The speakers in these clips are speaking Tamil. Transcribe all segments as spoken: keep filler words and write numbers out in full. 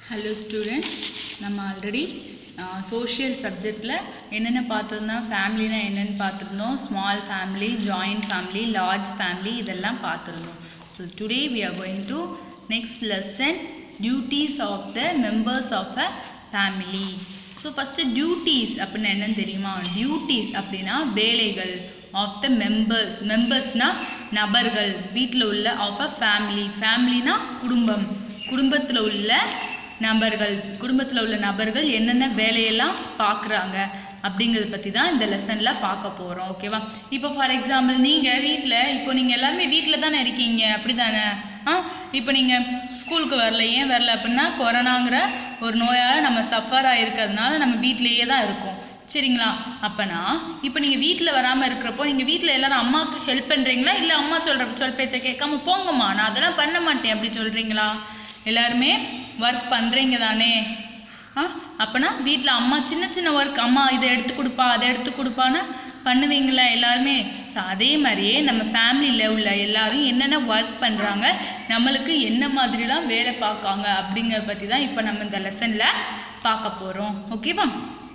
Hello students, நம்ம ஆல்ரெடி social subjectல என்னென்ன பார்த்தோம்னா ஃபேமிலினா என்னன்னு பார்த்திருந்தோம். small family, joint family, large family இதெல்லாம் பார்த்திருந்தோம். So today we are going to next lesson duties of the members of a family. So first duties அப்படினா என்னன்னு தெரியுமா? duties அப்படினா வேலைகள் of the members. membersனா நபர்கள் வீட்ல உள்ள of a family. familyனா குடும்பம். குடும்பத்துல உள்ள நபர்கள் குடும்பத்துல உள்ள நபர்கள் என்னென்ன வேலையெல்லாம் பார்க்கறாங்க அப்படிங்கறத பத்தி தான் இந்த லெசன்ல பார்க்க போறோம். ஓகேவா? இப்போ ஃபார் எக்ஸாம்பிள் நீங்க வீட்ல இப்போ நீங்க எல்லாரும் வீட்ல தான இருக்கீங்க அப்படிதானே? ஆ இப்போ நீங்க ஸ்கூலுக்கு வரல ஏன் வரல அப்படினா கொரோனாங்கற ஒரு நோயால நம்ம சஃபர் ஆயிருக்கிறதுனால நம்ம வீட்லயே தான் இருக்கோம். சரிங்களா? அப்பனா இப்போ நீங்க வீட்ல வராம இருக்கறப்போ நீங்க வீட்ல எல்லாரும் அம்மாக்கு ஹெல்ப் பண்றீங்களா இல்ல அம்மா சொல்ற சொல் பேச்சை கேட்காம போங்கம்மா நான் அதெல்லாம் பண்ண மாட்டேன் அப்படி சொல்றீங்களா? எல்லாரும் வர்க் பண்றீங்க தானே? ஆ அப்பனா வீட்ல அம்மா சின்ன சின்ன வர்க் அம்மா இத எடுத்து கொடுப்பா அத எடுத்து கொடுப்பானா பண்ணுவீங்களா எல்லாரும்? சோ அதே மாதிரியே நம்ம ஃபேமிலில உள்ள எல்லாரும் என்னென்ன வர்க் பண்றாங்க நமக்கு என்ன மாதிரிலாம் வேலை பார்க்காங்க அப்படிங்கறத பத்தி தான் இப்போ நம்ம இந்த லெசன்ல பார்க்க போறோம். ஓகேவா?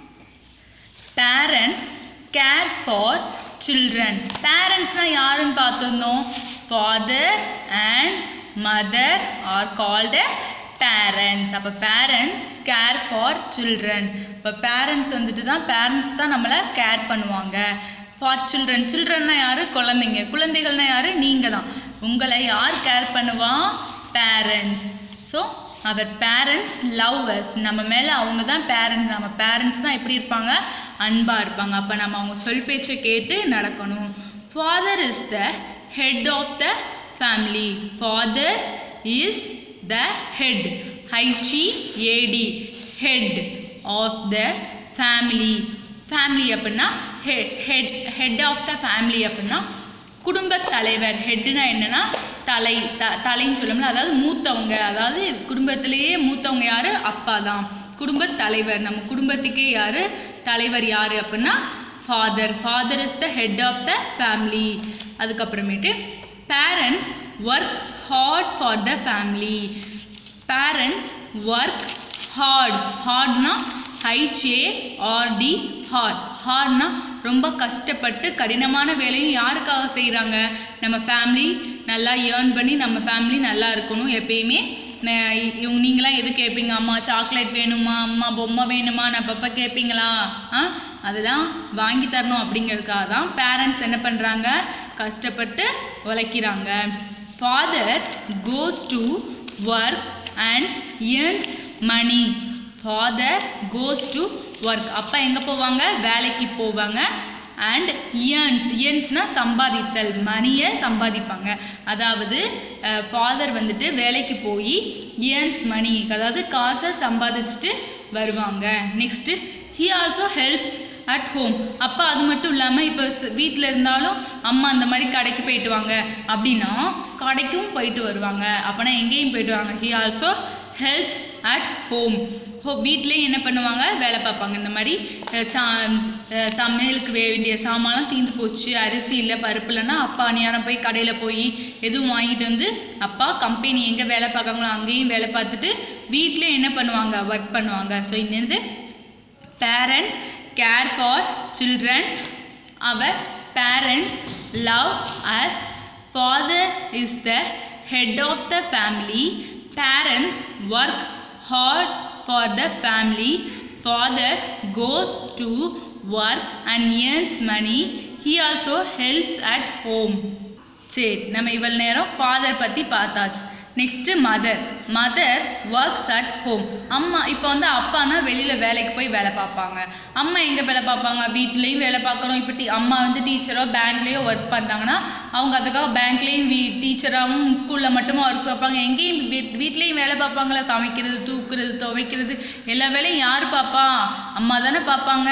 Parents care for children. Parents na yaarun paathirundom? Father and mother are called parents. appa parents care for children. appa parents vandittu dhaan parents dhaan nammala care பண்ணுவாங்க. for children children na yaru குழந்தைங்க குழந்தைகள் na yaru நீங்க தான் உங்களை யார் கேர் பண்ணுவா? parents. so our parents love us. நம்ம மேல அவங்க தான் parents. நம்ம parents தான் எப்படி இருப்பாங்க? அன்பா இருப்பாங்க. அப்ப நம்ம அவங்க சொல் பேச்சை கேட்டு நடக்கணும். Father is the head of the family. Father is the head. H E A D head of the family. Family அப்படினா head head head of the family அப்படினா குடும்ப தலைவர். ஹெட்னா என்னன்னா தலை தலைன்னு சொல்லணும்ல அதாவது மூத்தவங்க அதாவது குடும்பத்திலேயே மூத்தவங்க யாரு? அப்பா தான் குடும்ப தலைவர். நம்ம குடும்பத்துக்கே யாரு தலைவர் யாரு அப்படின்னா father. Father is the head of the family. அதுக்கப்புறமேட்டு parents work hard for the family. Parents work hard. ஹார்ட்னா H A R D hard. ஹார்ட்னா ரொம்ப கஷ்டப்பட்டு கடினமான வேலையும் யாருக்காக செய்கிறாங்க? நம்ம ஃபேமிலி நல்லா ஏர்ன் பண்ணி நம்ம ஃபேமிலி நல்லா இருக்கணும். எப்பயுமே இவங்க நீங்களாம் எது கேட்பீங்க? அம்மா சாக்லேட் வேணுமா? அம்மா பொம்மை வேணுமா? நான் அப்பப்போ கேட்பீங்களா? ஆ அதெல்லாம் வாங்கி தரணும் அப்படிங்கிறதுக்காக தான் பேரண்ட்ஸ் என்ன பண்ணுறாங்க? கஷ்டப்பட்டு உழைக்கிறாங்க. Father goes to work and earns money. Father goes to work. அப்பா எங்கே போவாங்க? வேலைக்கு போவாங்க. அண்ட் earns earnsனா சம்பாதித்தல் மணியை சம்பாதிப்பாங்க. அதாவது ஃபாதர் வந்துட்டு வேலைக்கு போய் earns money அதாவது காசை சம்பாதிச்சுட்டு வருவாங்க. Next he also helps at home. அப்பா அது மட்டும் இல்லாமல் இப்போ வீட்டில் இருந்தாலும் அம்மா அந்த மாதிரி கடைக்கு போயிட்டு வாங்க அப்படின்னா கடைக்கும் போயிட்டு வருவாங்க. அப்போனா எங்கேயும் போயிட்டு வாங்க. he also helps at home. ஹோ வீட்லேயும் என்ன பண்ணுவாங்க? வேலை பார்ப்பாங்க. இந்த மாதிரி சா சமையலுக்கு வேண்டிய சாமான்லாம் தீர்ந்து போச்சு அரிசி இல்லை பருப்பு இல்லைன்னா அப்பா நேரம் போய் கடையில் போய் எதுவும் வாங்கிட்டு வந்து அப்பா கம்பெனி எங்கே வேலை பார்க்காங்களோ அங்கேயும் வேலை பார்த்துட்டு வீட்டில் என்ன பண்ணுவாங்க? ஒர்க் பண்ணுவாங்க. ஸோ இன்னது பேரண்ட்ஸ் கேர் ஃபார் சில்ட்ரன். அவர் parents love us. Father is the head of the family. Parents work hard for the family. Father goes to work and earns money. He also helps at home. சரி நம்ம இவ்வளவு நேரம் ஃபாதர் பற்றி பார்த்தாச்சு. Next mother. Mother works at home. அம்மா இப்போ வந்து அப்பானா வெளியில் வேலைக்கு போய் வேலை பார்ப்பாங்க. அம்மா எங்கே வேலை பார்ப்பாங்க? வீட்லேயும் வேலை பார்க்கணும். இப்போ டீ அம்மா வந்து டீச்சரோ பேங்க்லேயோ ஒர்க் பண்ணுறாங்கன்னா அவங்க அதுக்காக பேங்க்லேயும் வீ டீச்சராகவும் ஸ்கூலில் மட்டுமா ஒர்க் பார்ப்பாங்க? எங்கேயும் வீட் வீட்லேயும் வேலை பார்ப்பாங்களா? சமைக்கிறது தூக்குறது துவைக்கிறது எல்லா வேலையும் யார் பார்ப்பா? அம்மா தானே பார்ப்பாங்க.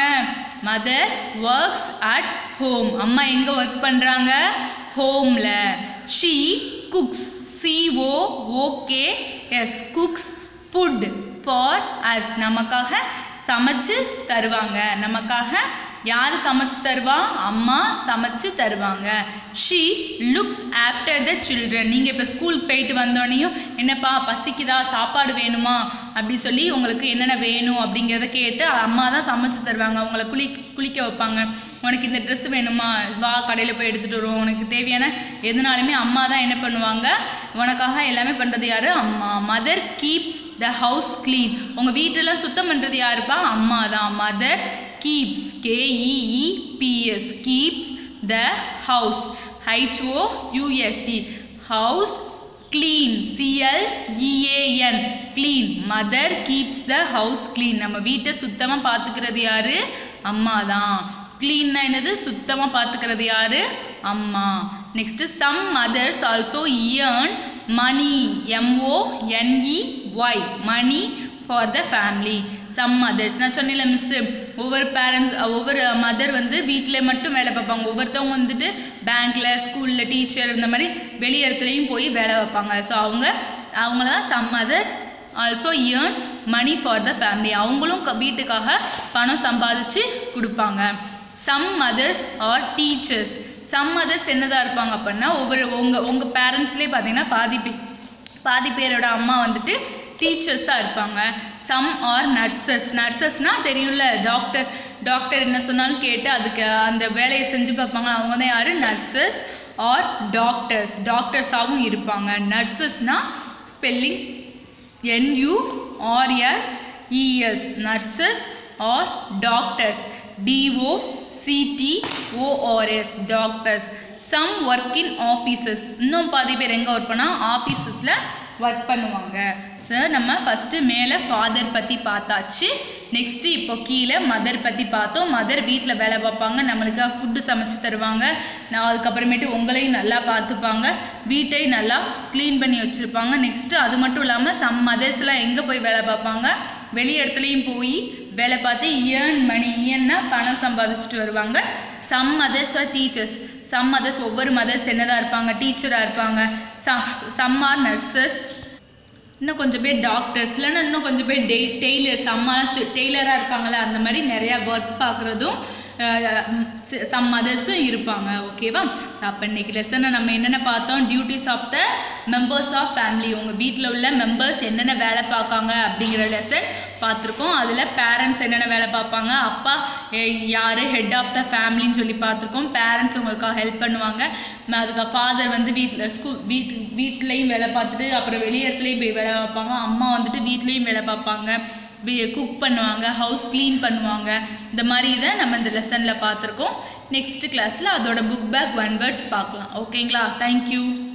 Mother works at home. அம்மா எங்கே ஒர்க் பண்ணுறாங்க? ஹோமில். She cooks. C O O K S cooks food for us. நமக்காக சமைச்சு தருவாங்க. நமக்காக யார் சமைச்சு தருவா? அம்மா சமைச்சு தருவாங்க. She looks after the children. நீங்கள் இப்போ ஸ்கூலுக்கு போயிட்டு வந்தோடனையும் என்னப்பா பசிக்குதா, சாப்பாடு வேணுமா அப்படி சொல்லி உங்களுக்கு என்னென்ன வேணும் அப்படிங்கிறத கேட்டு அம்மா தான் சமைச்சு தருவாங்க. அவங்கள குளி குளிக்க வைப்பாங்க. உனக்கு இந்த ட்ரெஸ் வேணுமா, வா கடையில் போய் எடுத்துகிட்டு வருவோம். உனக்கு தேவையான எதுனாலுமே அம்மா தான் என்ன பண்ணுவாங்க, உனக்காக எல்லாமே பண்ணுறது யார்? அம்மா. Mother keeps the house clean. உங்கள் வீட்டெல்லாம் சுத்தம் பண்ணுறது யாருப்பா? அம்மா தான். Mother keeps, K E E P S, keeps the house, H O U S E, house clean, C L E A N, clean. Mother keeps the house clean. நம்ம வீட்டை சுத்தமாக பார்த்துக்கிறது யார்? அம்மா தான். க்ளீன்னா என்னது? சுத்தமாக பார்த்துக்கிறது யார்? அம்மா. Next some mothers also earn money, M O N E Y, money for the family. Some mothers, நான் சொன்னேன்ல மிஸ்ஸு, ஒவ்வொரு பேரண்ட்ஸ் ஒவ்வொரு மதர் வந்து வீட்டில் மட்டும் வேலை பார்ப்பாங்க. ஒவ்வொருத்தவங்க வந்துட்டு பேங்க்கில், ஸ்கூலில், டீச்சர் இந்த மாதிரி வெளி இடத்துலையும் போய் வேலை வைப்பாங்க. ஸோ அவங்க அவங்கள தான் some mother also earn money for the family. அவங்களும் வீட்டுக்காக பணம் சம்பாதிச்சு கொடுப்பாங்க. Some mothers are teachers. Some mothers என்னதான் இருப்பாங்க அப்படின்னா, ஒவ்வொரு உங்கள் உங்கள் பேரண்ட்ஸ்லேயே பார்த்தீங்கன்னா பாதி பே பாதி பேரோட அம்மா வந்துட்டு டீச்சர்ஸாக இருப்பாங்க. Some are nurses. நர்சஸ்னால் தெரியும்ல, டாக்டர் டாக்டர் என்ன சொன்னாலும் கேட்டு அதுக்கு அந்த வேலையை செஞ்சு பார்ப்பாங்க. அவங்க தான் யார்? Nurses R doctors. டாக்டர்ஸாகவும் இருப்பாங்க. நர்சஸ்னால் spelling என்யூஆர்எஸ்இஎஸ், nurses R doctors, டிஓசிடிஓஆர்எஸ், doctors. Some work in offices. இன்னும் பாதி பேர் எங்கே ஒர்க் பண்ணால் ஆஃபீஸஸில் ஒர்க் பண்ணுவாங்க. சார் நம்ம ஃபஸ்ட்டு மேலே ஃபாதர் பற்றி பார்த்தாச்சு. நெக்ஸ்ட்டு இப்போ கீழே மதர் பற்றி பார்த்தோம். மதர் வீட்டில் வேலை பார்ப்பாங்க, நம்மளுக்காக ஃபுட்டு சமைச்சு தருவாங்க. நான் அதுக்கப்புறமேட்டு உங்களையும் நல்லா பார்த்துப்பாங்க, வீட்டையும் நல்லா க்ளீன் பண்ணி வச்சுருப்பாங்க. நெக்ஸ்ட்டு அது மட்டும் இல்லாமல் சம் மதர்ஸ்லாம் எங்கே போய் வேலை பார்ப்பாங்க? வெளி இடத்துலையும் போய் வேலை பார்த்து இயர்ன் மணி, இயர்னா பணம் சம்பாதிச்சுட்டு வருவாங்க. Some mothers are teachers. Some mothers ஒவ்வொரு மதர்ஸ் என்னதான் இருப்பாங்க? டீச்சராக இருப்பாங்க. சம் ஆர் நர்சஸ், இன்னும் கொஞ்சம் பேர் டாக்டர்ஸ், இல்லைன்னா இன்னும் கொஞ்சம் பேர் டெய் டெய்லர்ஸ். அம்மா டெய்லராக இருப்பாங்களே, அந்த மாதிரி நிறையா ஒர்க் பார்க்குறதும் சம் மதர்ஸும் இருப்பாங்க. ஓகேவா? ஸோ அப்போ இன்றைக்கி லெசனை நம்ம என்னென்ன பார்த்தோம்? Duties of the members of family. உங்கள் வீட்டில் உள்ள மெம்பர்ஸ் என்னென்ன வேலை பார்க்காங்க அப்படிங்கிற லெசன் பார்த்துருக்கோம். அதில் பேரண்ட்ஸ் என்னென்ன வேலை பார்ப்பாங்க, அப்பா யார் ஹெட் ஆஃப் த ஃபேமிலின்னு சொல்லி பார்த்துருக்கோம். பேரண்ட்ஸ் உங்களுக்காக ஹெல்ப் பண்ணுவாங்க. அதுக்கு ஃபாதர் வந்து வீட்டில் ஸ்கூல் வீட் வீட்லேயும் வேலை பார்த்துட்டு அப்புறம் வெளியிடத்துலேயும் போய் வேலை பார்ப்பாங்க. அம்மா வந்துட்டு வீட்லேயும் வேலை பார்ப்பாங்க, குக் பண்ணுவாங்க, ஹவுஸ் க்ளீன் பண்ணுவாங்க. இந்த மாதிரி இதை நம்ம இந்த லெசனில் பார்த்துருக்கோம். நெக்ஸ்ட் கிளாஸில் அதோட புக் பேக் ஒன் வேர்ட்ஸ் பார்க்கலாம். ஓகேங்களா? தேங்க்யூ.